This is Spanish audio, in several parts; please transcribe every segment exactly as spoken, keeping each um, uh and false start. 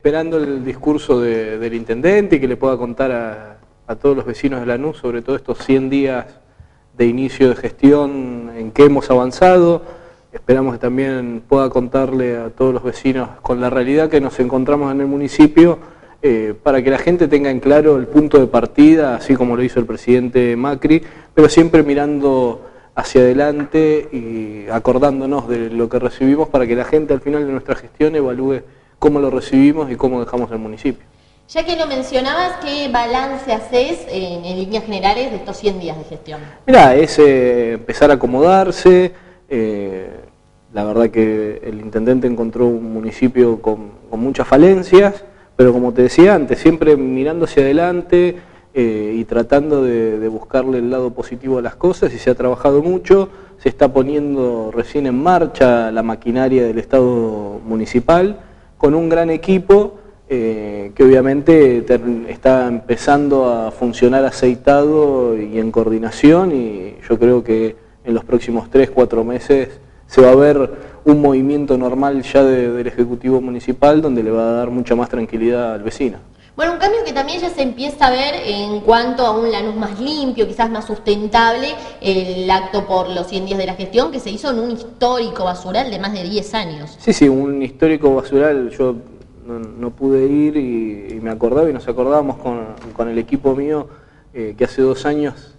esperando el discurso de, del intendente y que le pueda contar a, a todos los vecinos de Lanús sobre todo estos cien días de inicio de gestión en que hemos avanzado. Esperamos que también pueda contarle a todos los vecinos con la realidad que nos encontramos en el municipio, eh, para que la gente tenga en claro el punto de partida, así como lo hizo el presidente Macri, pero siempre mirando hacia adelante y acordándonos de lo que recibimos para que la gente al final de nuestra gestión evalúe cómo lo recibimos y cómo dejamos el municipio. Ya que lo mencionabas, ¿qué balance haces en, en líneas generales de estos cien días de gestión? Mirá, es eh, empezar a acomodarse. Eh, la verdad que el intendente encontró un municipio con, con muchas falencias, pero como te decía antes, siempre mirando hacia adelante eh, y tratando de, de buscarle el lado positivo a las cosas, y se ha trabajado mucho. Se está poniendo recién en marcha la maquinaria del Estado municipal con un gran equipo eh, que obviamente está empezando a funcionar aceitado y en coordinación, y yo creo que en los próximos tres, cuatro meses se va a ver un movimiento normal ya de, del Ejecutivo Municipal, donde le va a dar mucha más tranquilidad al vecino. Bueno, un cambio que también ya se empieza a ver en cuanto a un Lanús más limpio, quizás más sustentable, el acto por los cien días de la gestión que se hizo en un histórico basural de más de diez años. Sí, sí, un histórico basural. Yo no, no pude ir y, y me acordaba y nos acordábamos con, con el equipo mío eh, que hace dos años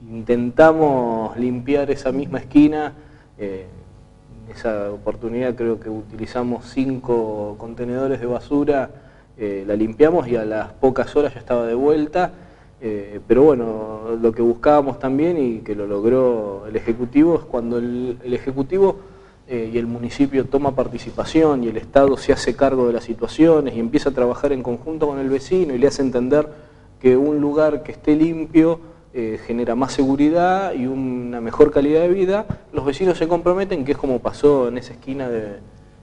intentamos limpiar esa misma esquina. Eh, en esa oportunidad creo que utilizamos cinco contenedores de basura. Eh, la limpiamos y a las pocas horas ya estaba de vuelta, eh, pero bueno, lo que buscábamos también y que lo logró el Ejecutivo es cuando el, el Ejecutivo eh, y el municipio toma participación y el Estado se hace cargo de las situaciones y empieza a trabajar en conjunto con el vecino y le hace entender que un lugar que esté limpio eh, genera más seguridad y una mejor calidad de vida. Los vecinos se comprometen, que es como pasó en esa esquina de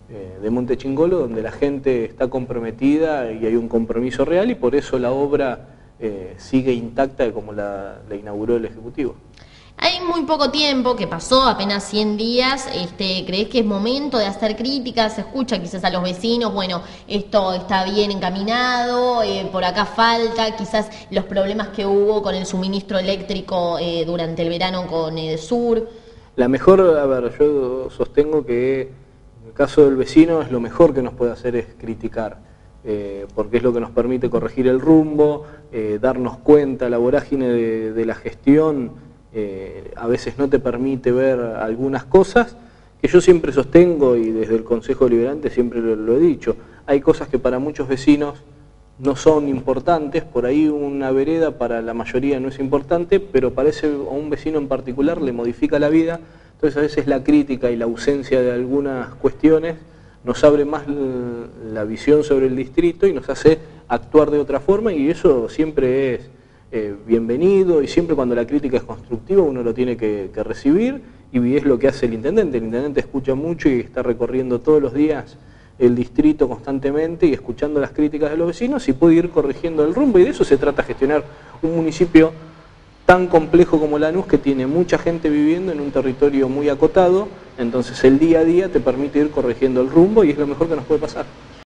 de Monte Chingolo, donde la gente está comprometida y hay un compromiso real, y por eso la obra eh, sigue intacta como la, la inauguró el Ejecutivo. Hay muy poco tiempo que pasó, apenas cien días, este, ¿crees que es momento de hacer críticas? Se escucha quizás a los vecinos, bueno, esto está bien encaminado, eh, por acá falta, quizás los problemas que hubo con el suministro eléctrico eh, durante el verano con Edesur. La mejor, a ver, yo sostengo que en el caso del vecino es lo mejor que nos puede hacer es criticar, eh, porque es lo que nos permite corregir el rumbo, eh, darnos cuenta. La vorágine de, de la gestión eh, a veces no te permite ver algunas cosas que yo siempre sostengo, y desde el Consejo Deliberante siempre lo, lo he dicho. Hay cosas que para muchos vecinos no son importantes, por ahí una vereda para la mayoría no es importante, pero para ese, a un vecino en particular le modifica la vida. Entonces a veces la crítica y la ausencia de algunas cuestiones nos abre más la visión sobre el distrito y nos hace actuar de otra forma, y eso siempre es eh, bienvenido, y siempre cuando la crítica es constructiva uno lo tiene que, que recibir, y es lo que hace el intendente. El intendente escucha mucho y está recorriendo todos los días el distrito constantemente y escuchando las críticas de los vecinos, y puede ir corrigiendo el rumbo, y de eso se trata, gestionar un municipio tan complejo como Lanús, que tiene mucha gente viviendo en un territorio muy acotado. Entonces el día a día te permite ir corrigiendo el rumbo y es lo mejor que nos puede pasar.